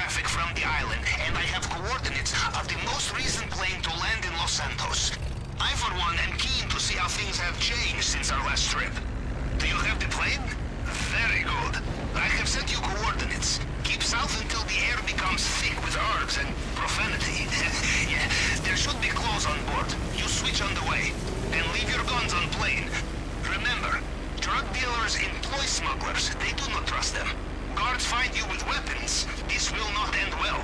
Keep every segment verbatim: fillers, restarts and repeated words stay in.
traffic from the island, and I have coordinates of the most recent plane to land in Los Santos. I, for one, am keen to see how things have changed since our last trip. Do you have the plane? Very good. I have sent you coordinates. Keep south until the air becomes thick with herbs and profanity. Yeah, there should be clothes on board. You switch on the way. And leave your guns on plane. Remember, drug dealers employ smugglers. They do not trust them. Guards find you with weapons. This will not end well.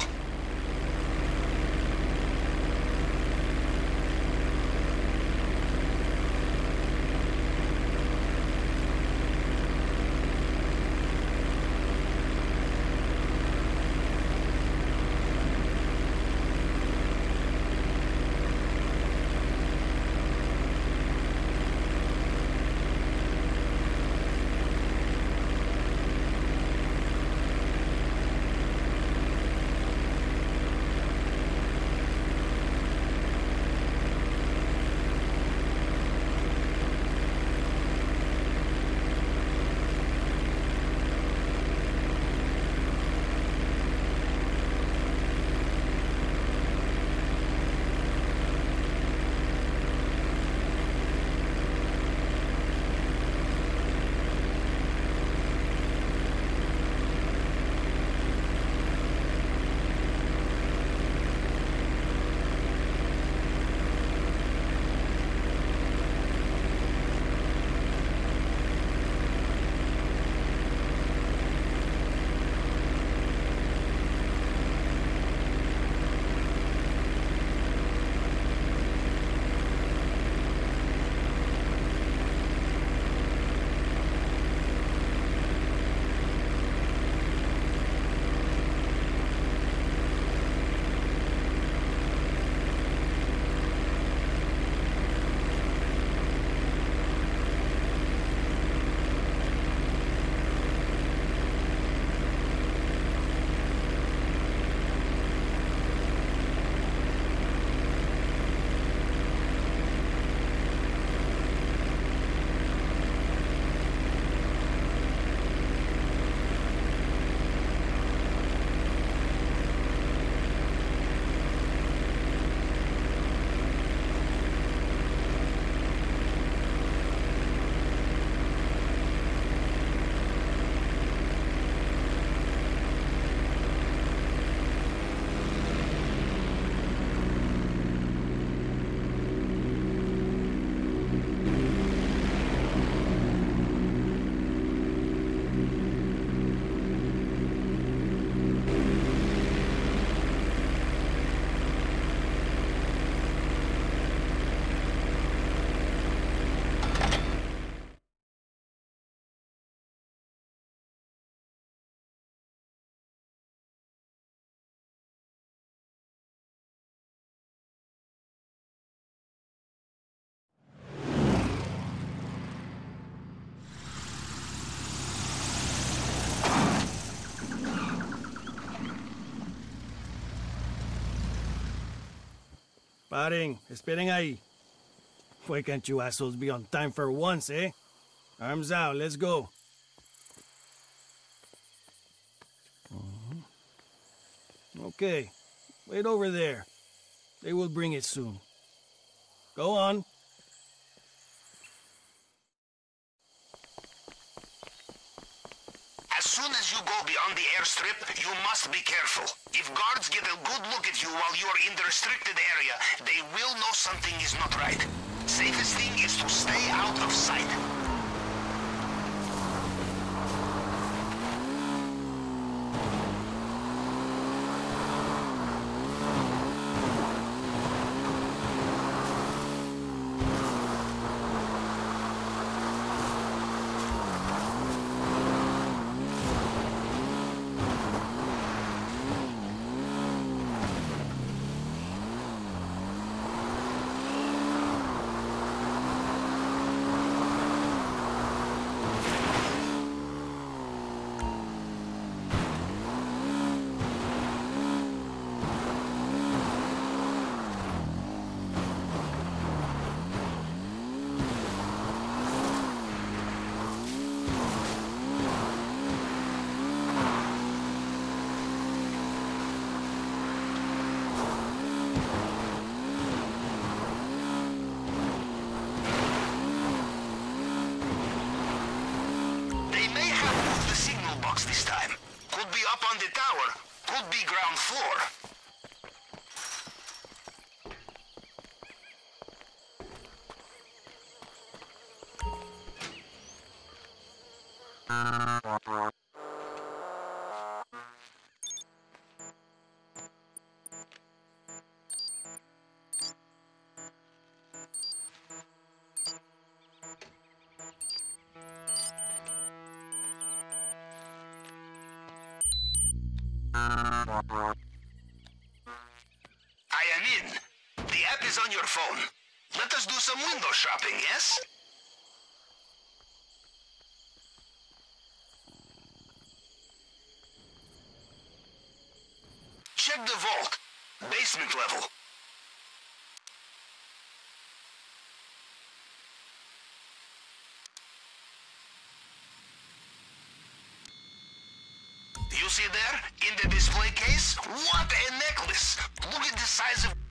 Paren, esperen ahí. Why can't you assholes be on time for once, eh? Arms out, let's go. Uh-huh. Okay, wait over there. They will bring it soon. Go on. As soon as you go beyond the airstrip, you must be careful. If guards get a good look at you while you are in the restricted area, they will know something is not right. Safest thing is to stay out of sight. should be ground floor. I am in. The app is on your phone. Let us do some window shopping, yes? Check the vault. Basement level. You see there? In the display case? What a necklace! Look at the size of...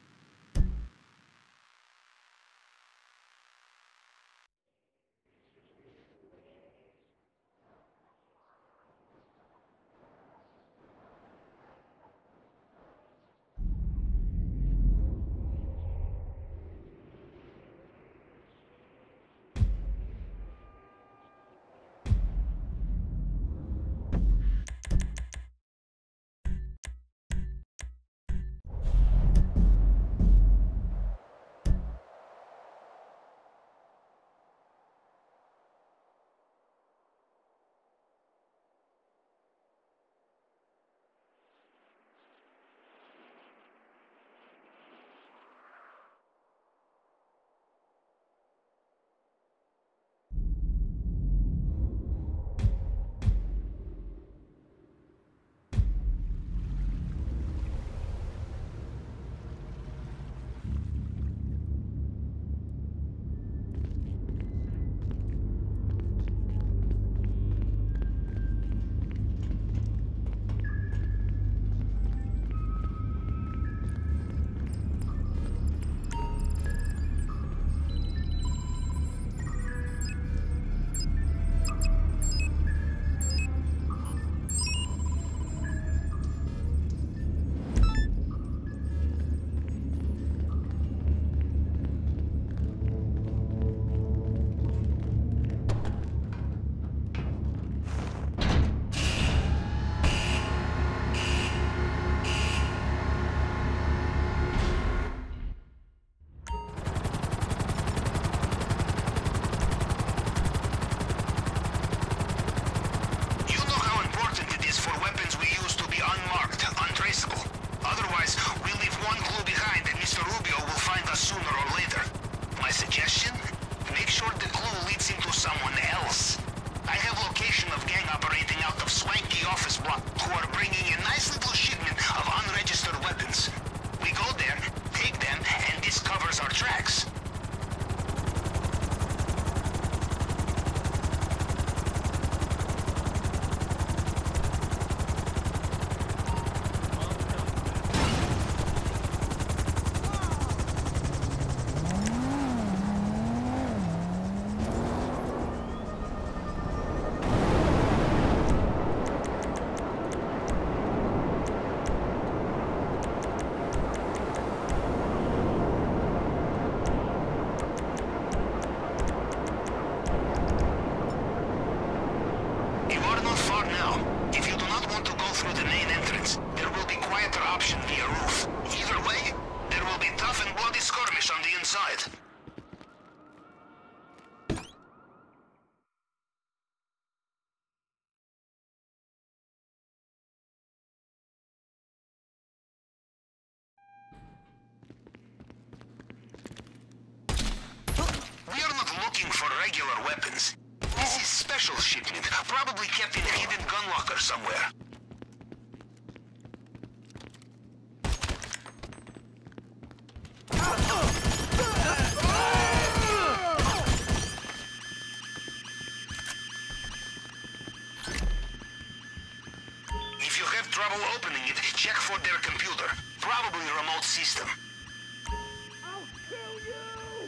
inside. We are not looking for regular weapons. This is special shipment, probably kept in a hidden gun locker somewhere. If you have trouble opening it, check for their computer. Probably remote system. I'll kill you!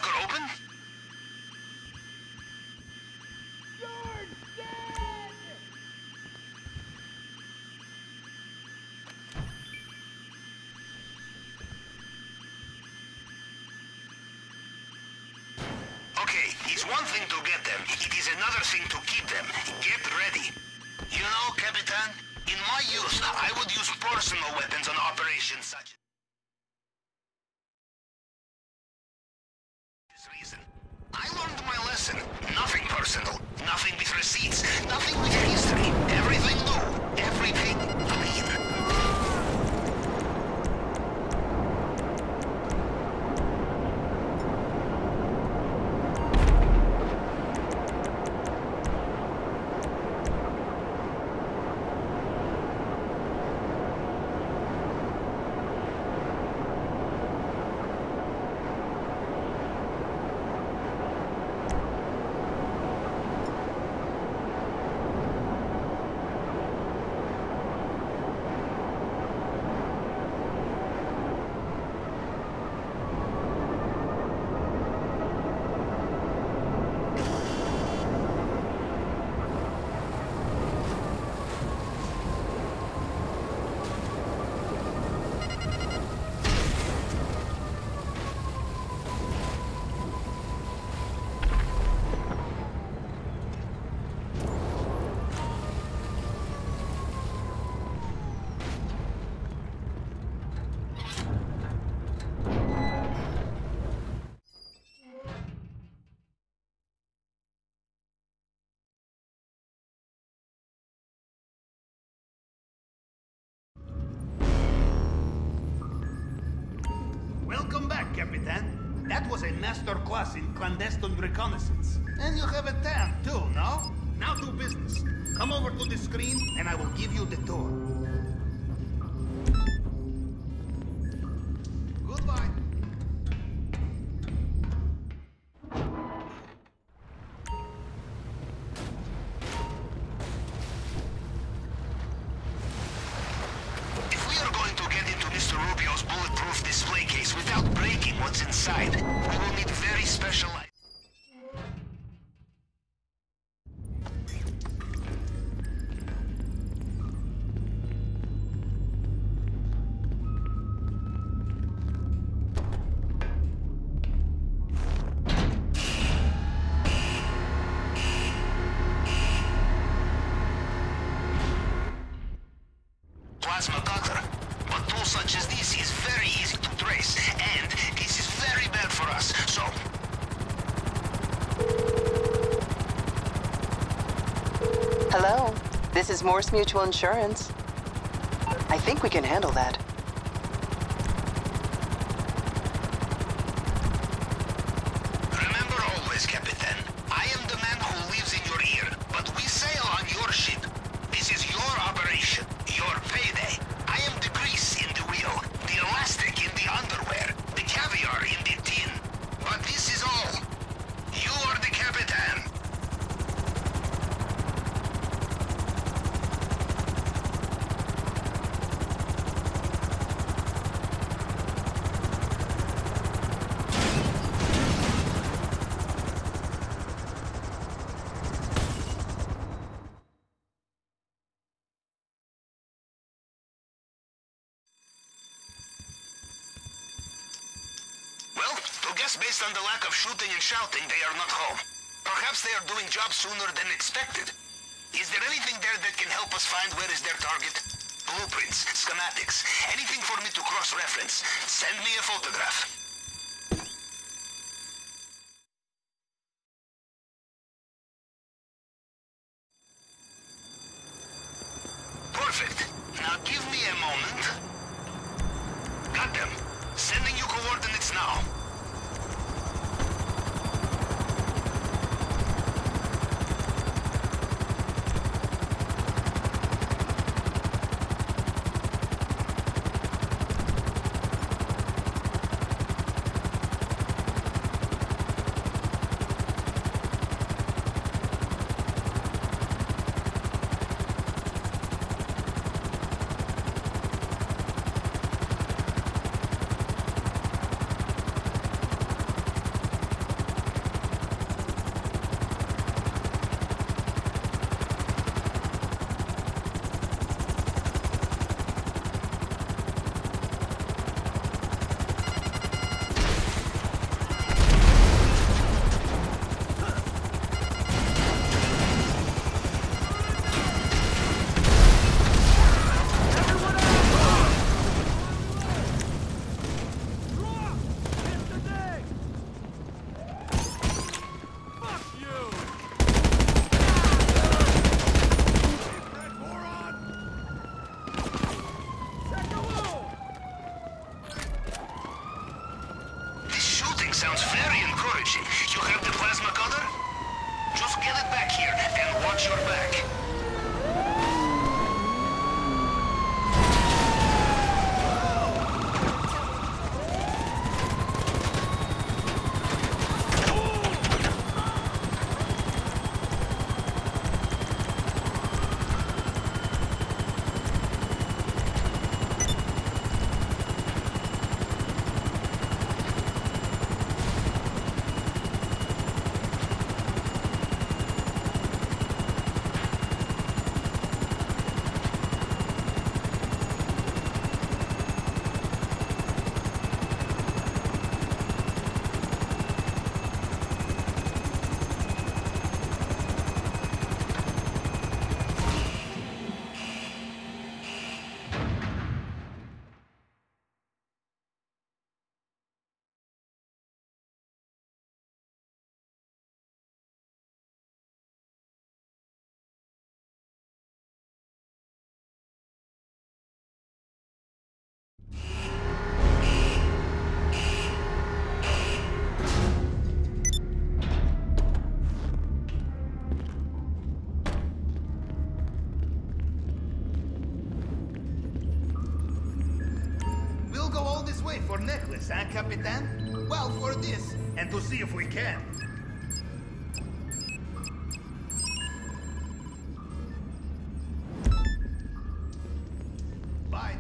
locker open? Okay, it's one thing to get them. It is another thing to keep them. Get ready. You know, Capitan, in my youth, I would use personal weapons on operations such as this reason. I learned my lesson. Nothing personal. Nothing with receipts. Nothing with history. Everything new. Everything clean. Welcome back, Capitan. That was a master class in clandestine reconnaissance. And you have a tan, too, no? Now do business. Come over to the screen, and I will give you the tour. Goodbye. If we are going to get into Mister Rubio's bulletproof display case without breaking what's inside, we will need very special items. Plasma cutter. But tools such as this is very easy to trace, and this is very bad for us, so... Hello, this is Morse Mutual Insurance. I think we can handle that. Remember always, Capitan, I am the man who lives in your ear, but we sail on your ship. This is your operation, your payday. I am the grease in the wheel, the elastic in the underwear, the caviar in the tin. But this is all. You are the Capitan. Well, to guess based on the lack of shooting and shouting, they are not home. Perhaps they are doing jobs sooner than expected. Is there anything there that can help us find where is their target? Blueprints, schematics, anything for me to cross-reference. Send me a photograph. Perfect. Now give me a moment. Got them. Sending you coordinates now. this way for necklace, huh, Capitan? Well, for this, and to see if we can. Bye.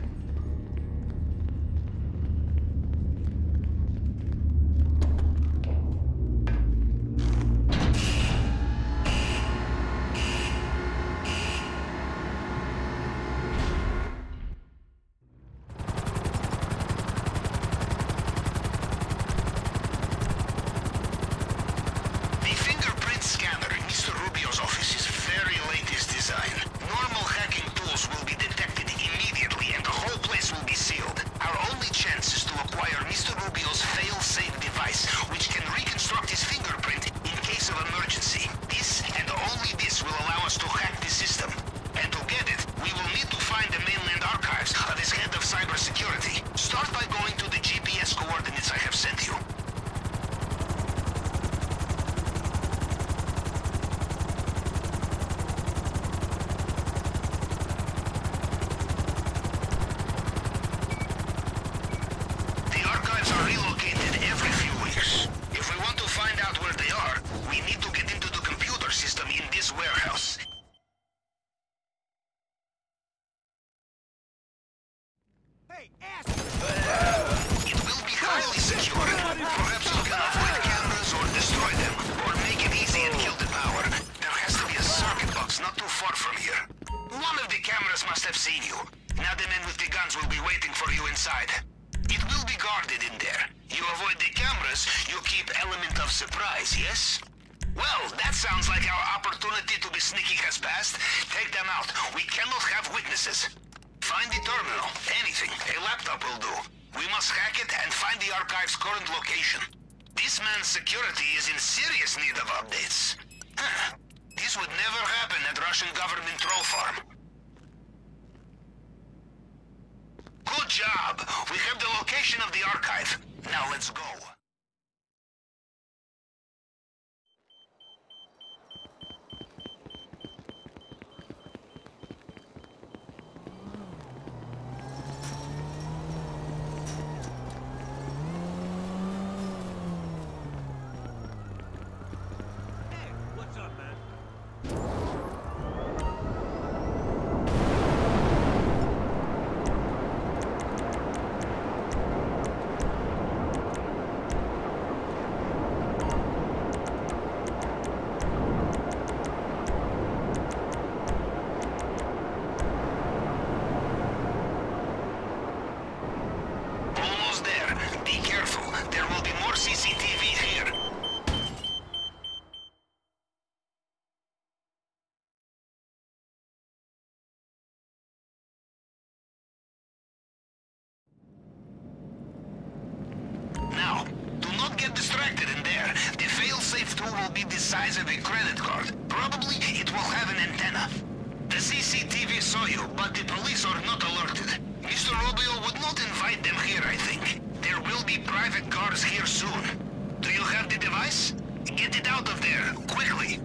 Size of a credit card. Probably it will have an antenna. The C C T V saw you, but the police are not alerted. Mister Rubio would not invite them here, I think. There will be private cars here soon. Do you have the device? Get it out of there, quickly.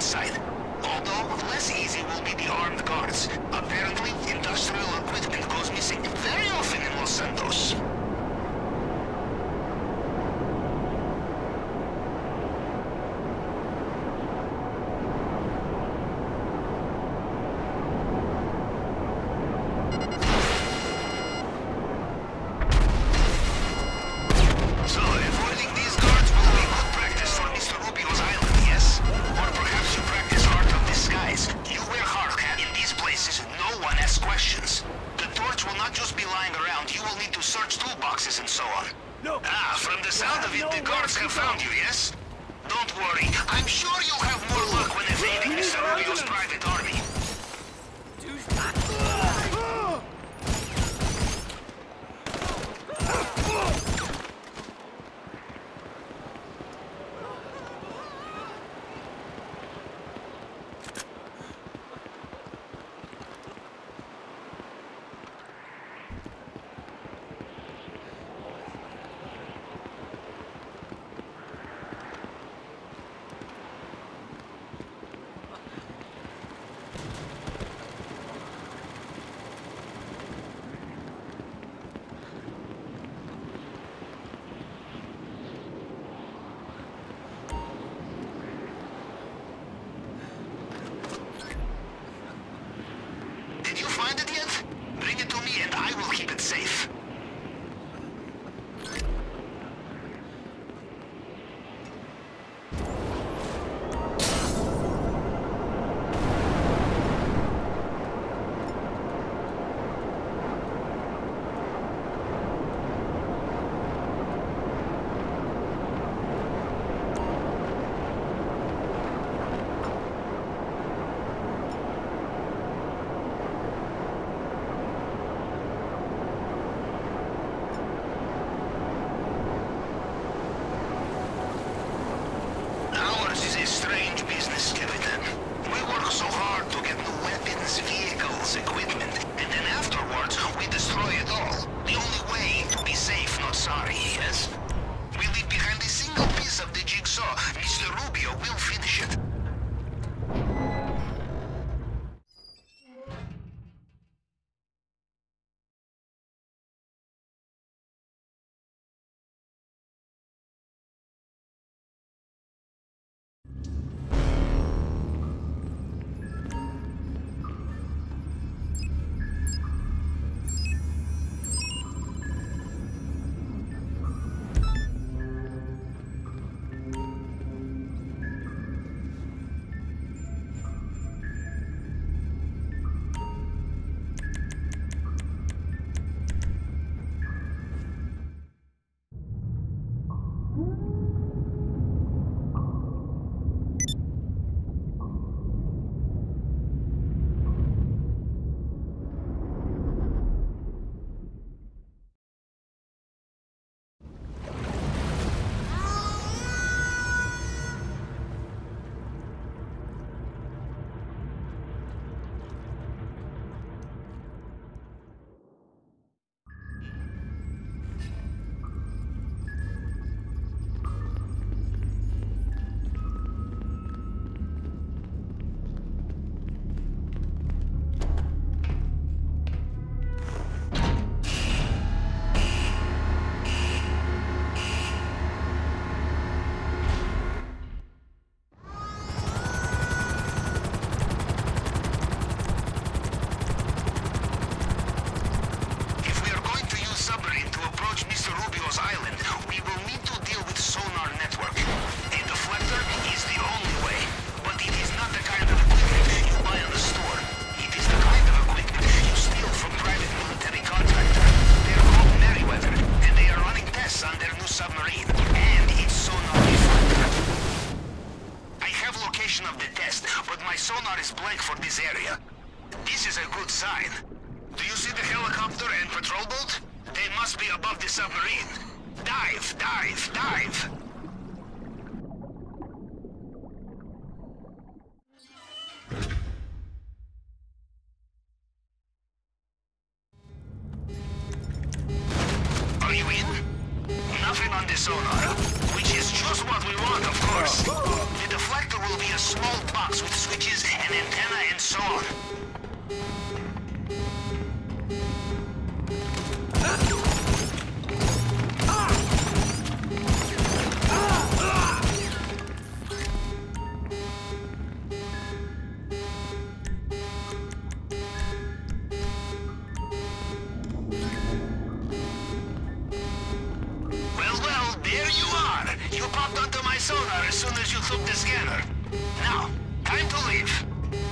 side. Although, less easy will be the armed guards. Apparently, industrial equipment goes missing very often in Los Santos. And so on. No. Ah, from the sound of it, the guards have found you, yes? Don't worry, I'm sure you'll have more luck when evading Mister Rubio's private army. Safe. Strange business, Captain. We work so hard to get new weapons, vehicles, equipment, and then afterwards we destroy it all. The only way to be safe, not sorry, yes? We leave behind a single piece of the jigsaw. Mister Rubio will finish it. sign. Do you see the helicopter and patrol boat? They must be above the submarine. Dive, dive, dive! Are you in? Nothing on the sonar, which is just what we want, of course. The deflector will be a small box with an antenna, and so on. Sonar as soon as you took the scanner. Now, time to leave.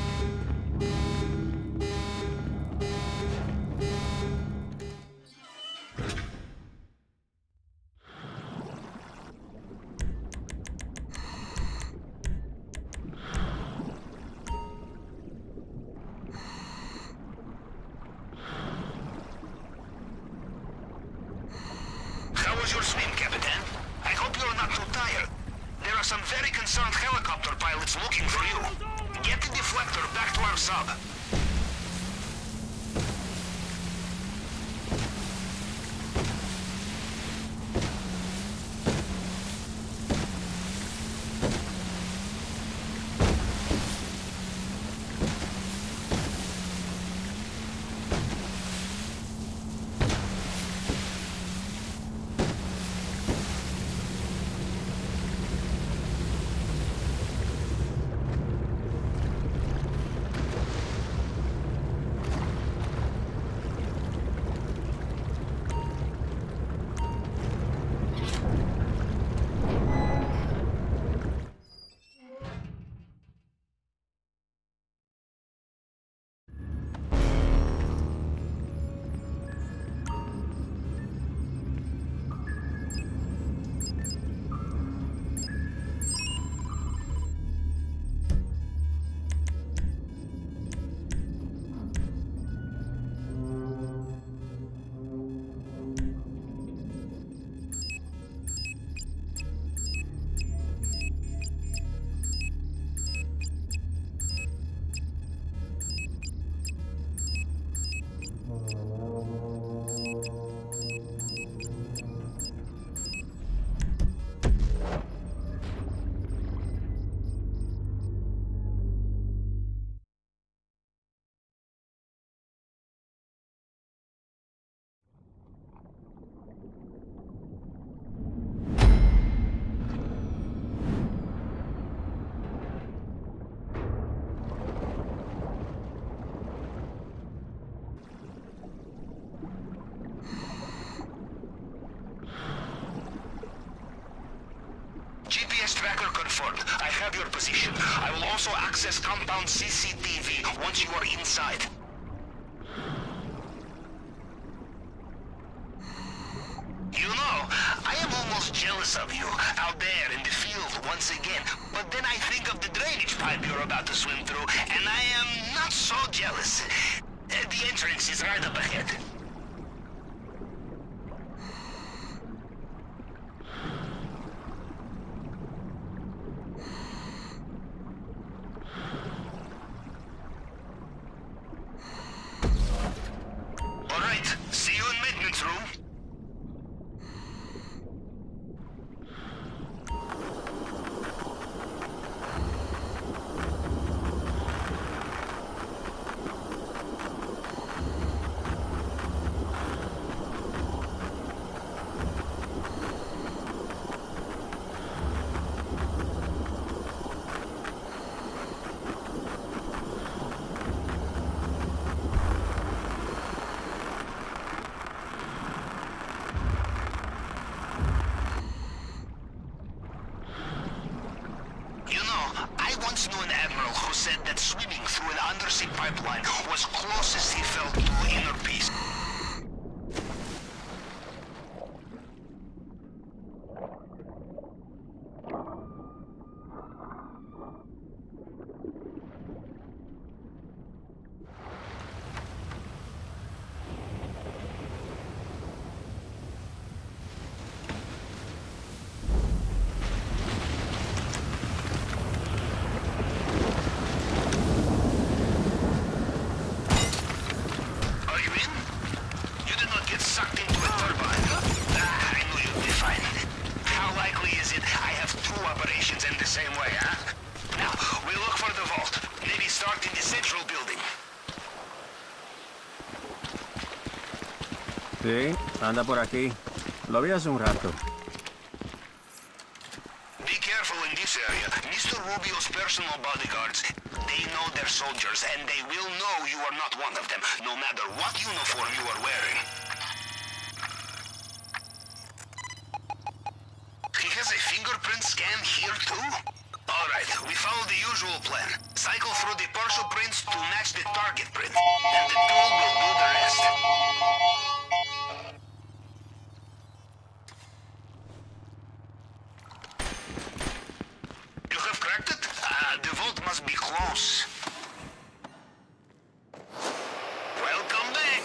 How was your swim, Capitan? I hope you're not too tired. There are some very concerned helicopter pilots looking for you. Get the deflector back to our sub. Tracker confirmed. I have your position. I will also access compound C C T V once you are inside. You know, I am almost jealous of you, out there in the field once again. But then I think of the drainage pipe you're about to swim through, and I am not so jealous. Uh, the entrance is right up ahead. Knew an admiral who said that swimming through an undersea pipeline was closest he felt to inner peace. Same way, huh? Now, Sí, anda por aquí. Lo vi hace un rato. Be careful in this area. Mister Rubio's personal bodyguards, they know their soldiers, and they will know you are not one of them, no matter what uniform you are wearing. He has a fingerprint scan here too? Alright, we follow the usual plan. Cycle through the partial prints to match the target print, and the tool will do the rest. You have cracked it? Uh, the vault must be close. Welcome back!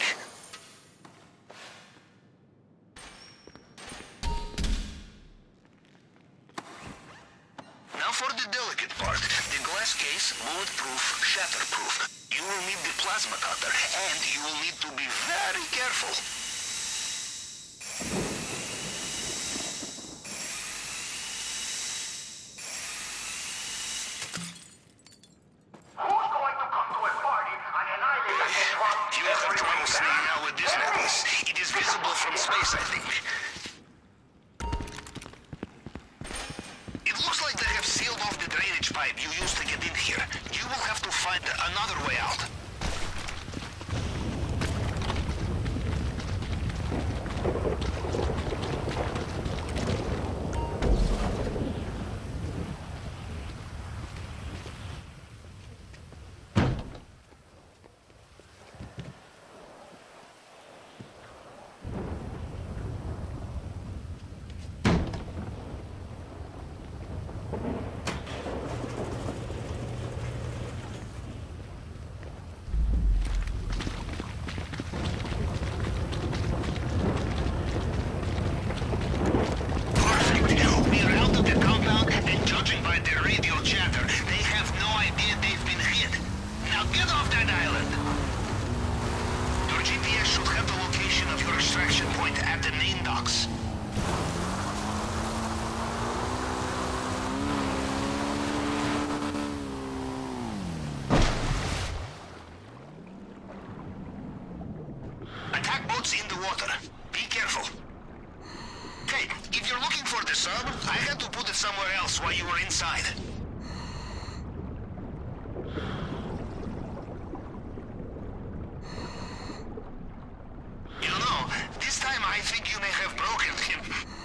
Now for the delicate part. The glass case, bulletproof, shatterproof. You will need the plasma cutter, and you will need to be very careful. Who's going to come to a party and annihilate the network? You will have trouble seeing now with this necklace. It is visible from space, I think. It looks like they have sealed off the drainage pipe you used to get in here. You will have to find another way out. In the water. Be careful. Okay, if you're looking for the sub, I had to put it somewhere else while you were inside. You know, this time I think you may have broken him.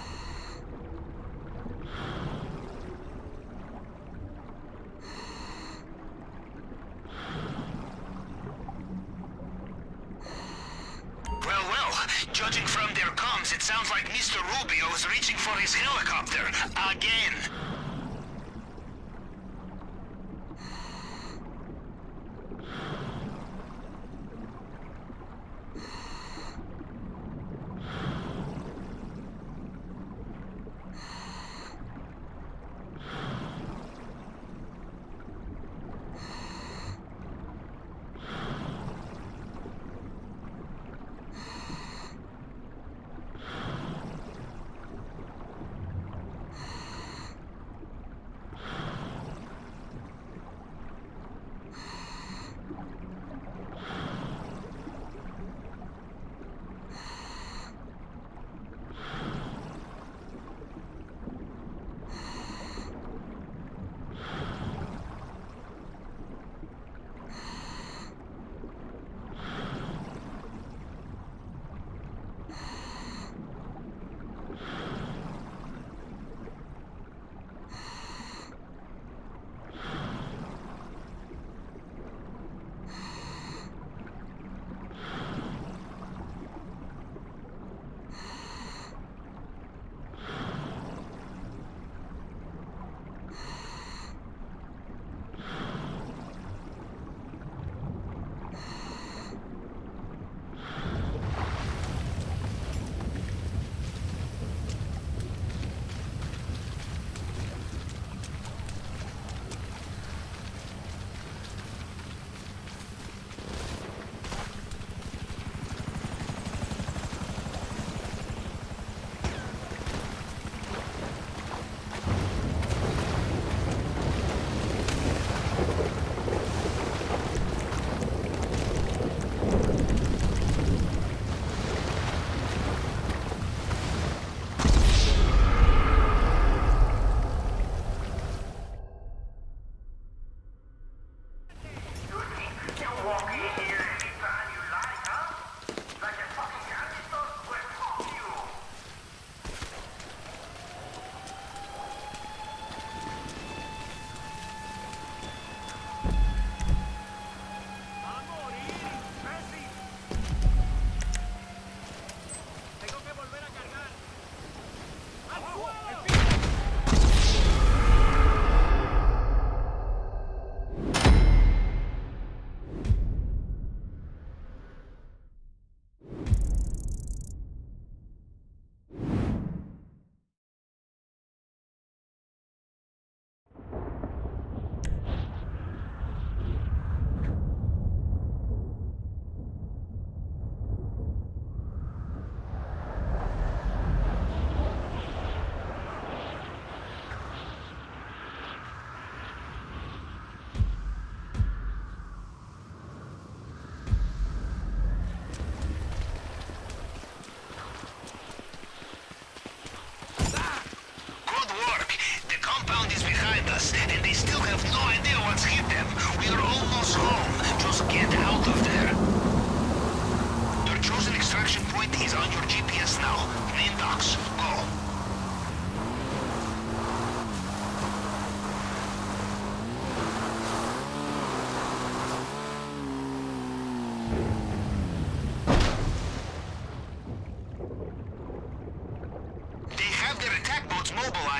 Judging from their comms, it sounds like Mister Rubio is reaching for his helicopter. Again.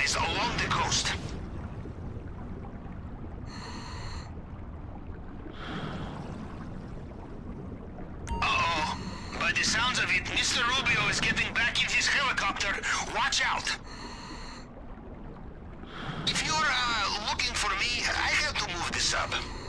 bases along the coast. Uh-oh. By the sounds of it, Mister Rubio is getting back in his helicopter. Watch out! If you're, uh, looking for me, I have to move this up.